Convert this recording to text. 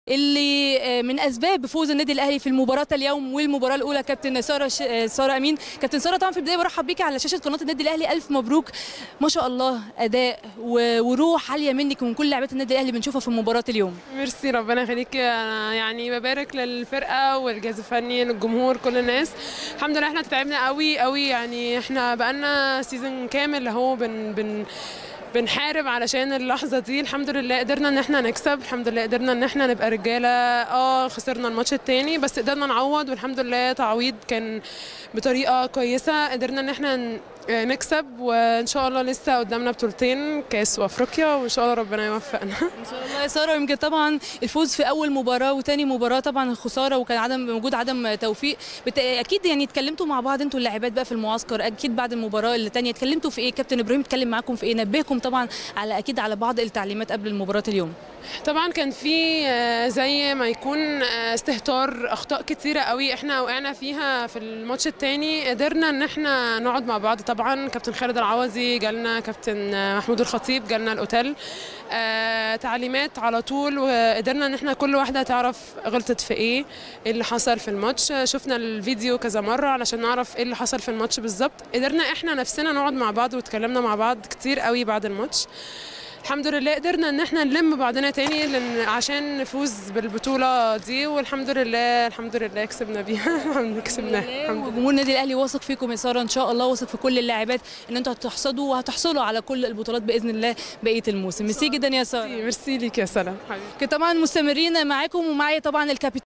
اللي من اسباب فوز النادي الاهلي في المباراه اليوم والمباراه الاولى كابتن ساره امين. كابتن ساره، طبعا في البدايه برحب بيكي على شاشه قناه النادي الاهلي، الف مبروك، ما شاء الله اداء وروح عاليه منك ومن كل لاعبات النادي الاهلي بنشوفها في مباراه اليوم. ميرسي، ربنا يخليك. انا يعني ببارك للفرقه والجهاز الفني للجمهور كل الناس. الحمد لله احنا تعبنا قوي قوي، يعني احنا بقالنا سيزون كامل اهو بنحارب علشان اللحظه دي. الحمد لله قدرنا ان احنا نكسب، الحمد لله قدرنا ان احنا نبقى رجاله. خسرنا الماتش التاني بس قدرنا نعوض، والحمد لله تعويض كان بطريقه كويسه. قدرنا ان احنا نكسب، وان شاء الله لسه قدامنا بطولتين، كاس وافريقيا، وان شاء الله ربنا يوفقنا ان شاء الله يا ساره. يمكن طبعا الفوز في اول مباراه وتاني مباراه طبعا خساره، وكان وجود عدم توفيق. اكيد يعني اتكلمتوا مع بعض انتوا اللاعبات بقى في المعسكر، اكيد بعد المباراه الثانيه اتكلمتوا في ايه؟ كابتن ابراهيم اتكلم معاكم في ايه؟ نبهكم طبعا على اكيد على بعض التعليمات قبل المباراه اليوم. طبعا كان في زي ما يكون استهتار، اخطاء كتيره قوي احنا وقعنا فيها في الماتش الثاني. قدرنا ان احنا نقعد مع بعض، طبعا كابتن خالد العوضي جالنا، كابتن محمود الخطيب جالنا الاوتيل، تعليمات على طول، وقدرنا ان احنا كل واحده تعرف غلطت في ايه اللي حصل في الماتش. شفنا الفيديو كذا مره علشان نعرف ايه اللي حصل في الماتش بالظبط. قدرنا احنا نفسنا نقعد مع بعض واتكلمنا مع بعض كتير قوي بعد الماتش. الحمد لله قدرنا ان احنا نلم بعضنا تاني عشان نفوز بالبطوله دي، والحمد لله الحمد لله كسبنا بيها. كسبناها. وجمهور النادي الاهلي واثق فيكم يا ساره، ان شاء الله واثق في كل اللاعبات ان انتوا هتحصدوا وهتحصلوا على كل البطولات باذن الله بقيه الموسم. ميرسي جدا يا ساره. ميرسي ليك يا سلام. طبعا مستمرين معاكم ومعايا طبعا الكابتن